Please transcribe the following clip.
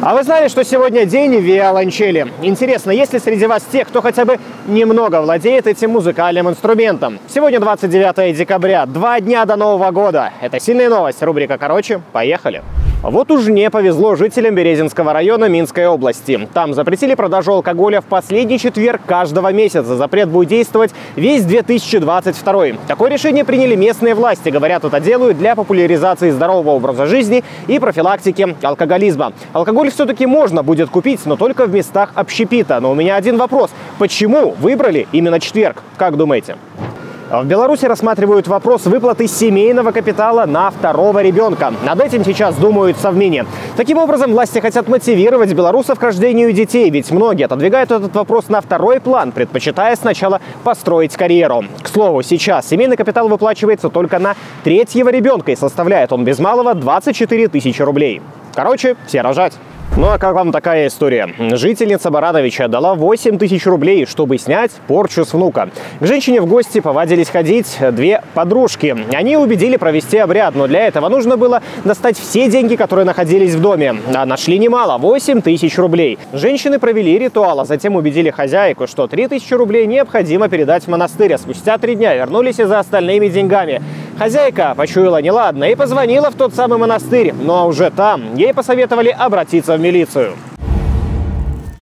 А вы знали, что сегодня день виолончели? Интересно, есть ли среди вас те, кто хотя бы немного владеет этим музыкальным инструментом? Сегодня 29 декабря, 2 дня до Нового года. Это сильная новость. Рубрика «Короче». Поехали. Вот уж не повезло жителям Березинского района Минской области. Там запретили продажу алкоголя в последний четверг каждого месяца. Запрет будет действовать весь 2022. Такое решение приняли местные власти. Говорят, это делают для популяризации здорового образа жизни и профилактики алкоголизма. Алкоголь все-таки можно будет купить, но только в местах общепита. Но у меня один вопрос. Почему выбрали именно четверг? Как думаете? В Беларуси рассматривают вопрос выплаты семейного капитала на второго ребенка. Над этим сейчас думают в Совмине. Таким образом, власти хотят мотивировать белорусов к рождению детей, ведь многие отодвигают этот вопрос на второй план, предпочитая сначала построить карьеру. К слову, сейчас семейный капитал выплачивается только на третьего ребенка, и составляет он без малого 24 тысячи рублей. Короче, все рожать. Ну а как вам такая история? Жительница Барановича дала 8 тысяч рублей, чтобы снять порчу с внука. К женщине в гости повадились ходить две подружки. Они убедили провести обряд, но для этого нужно было достать все деньги, которые находились в доме. А нашли немало – 8 тысяч рублей. Женщины провели ритуал, а затем убедили хозяйку, что 3 тысячи рублей необходимо передать в монастырь. А спустя 3 дня вернулись и за остальными деньгами. Хозяйка почуяла неладное и позвонила в тот самый монастырь. Но уже там ей посоветовали обратиться в милицию.